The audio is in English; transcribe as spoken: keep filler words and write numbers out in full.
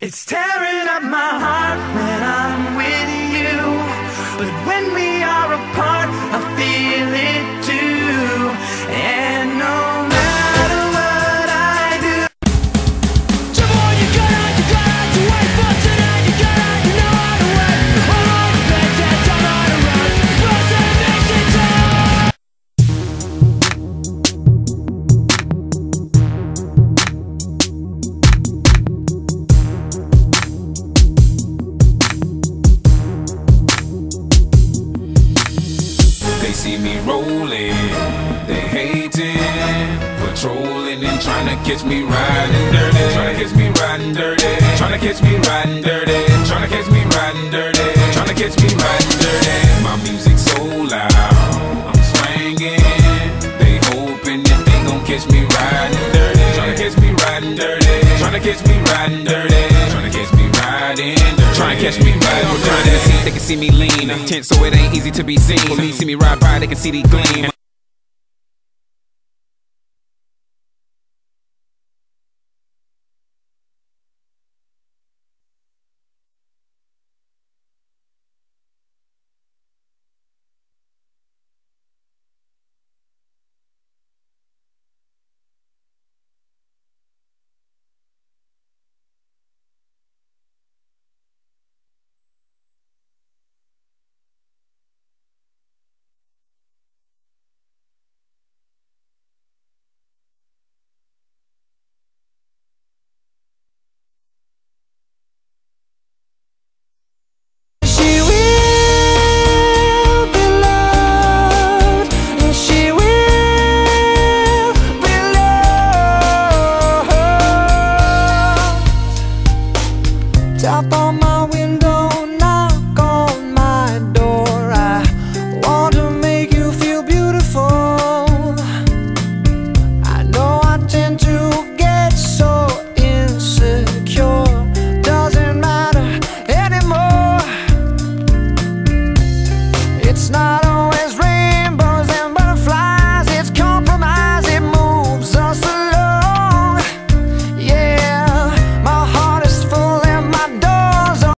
It's tearing up my heart when I'm with you, but when we are apart, I feel it too. And no matter what I do, jump on, you gotta, you gotta to wait for tonight. You gotta, you know how to wait. All on the bed, that's all on the run. Cross and makes it tough. They see me rolling, they hating, patrolling and trying to catch me riding dirty, trying to catch me riding dirty, trying to catch me riding dirty, trying to catch me riding dirty, trying to catch me riding dirty. My music so loud, I'm swinging. They hoping that they gon' catch me riding dirty, trying to catch me riding dirty, trying to catch me riding dirty, trying to catch me riding dirty. Trying to catch me riding dirty. They see, they can see me lean, tense so it ain't easy to be seen. For me, see me ride by, they can see the gleam. Tap on my window.